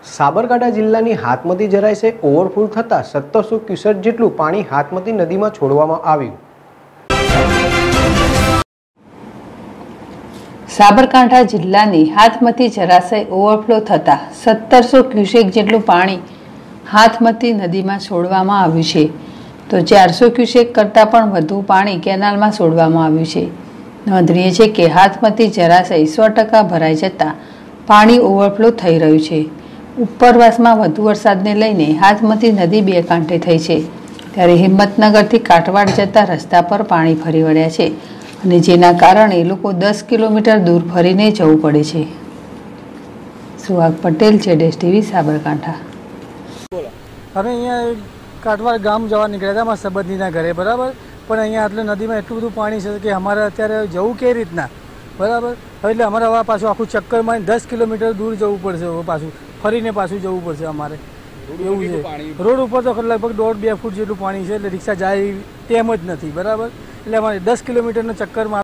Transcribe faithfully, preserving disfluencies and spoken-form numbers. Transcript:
સાબરકાંઠા જિલ્લાની હાથમતી જરાય ઓવરફ્લો થતા સત્તરસો ક્યુસેક જેટલું પાણી હાથમતી નદીમાં છોડવામાં આવ્યું। સાબરકાંઠા જિલ્લાની હાથમતી જળાશય ઓવરફ્લો થતા સત્તરસો ક્યુસેક જેટલું પાણી હાથમતી નદીમાં છોડવામાં આવ્યું છે, તો ચારસો ક્યુસેક કરતાં પણ વધુ પાણી કેનાલમાં છોડવામાં આવ્યું છે। નોંધનીય છે કે હાથમતી જળાશય સો ટકા ભરાઈ જતાં પાણી ઓવરફ્લો થઈ રહ્યું છે। ઉપરવાસમાં વધુ વરસાદને લઈને હાથમતી નદી બે કાંઠે થઈ છે, ત્યારે હિંમતનગરથી કાટવાડ જતા રસ્તા પર પાણી ફરી વળ્યા છે અને જેના કારણે લોકો દસ કિલોમીટર દૂર ફરીને જવું પડે છે। સુહાગ પટેલ, જેડેશ ટીવી, સાબરકાંઠા। અમે અહીંયા કાટવાડ ગામ જવા નીકળ્યા હતા મારા સંબંધીના ઘરે, બરાબર, પણ અહીંયા એટલે નદીમાં એટલું બધું પાણી છે કે અમારે અત્યારે જવું કઈ રીતના, બરાબર। એટલે અમારે હવે પાછું આખું ચક્કર મારીને દસ કિલોમીટર દૂર જવું પડશે, હવે પાછું ફરીને પાછું જવું પડશે અમારે, એવું છે। રોડ ઉપર તો લગભગ દોઢ બે ફૂટ જેટલું પાણી છે, એટલે રિક્ષા જાય તેમ જ નથી, બરાબર। એટલે અમારે દસ કિલોમીટરનો ચક્કર માર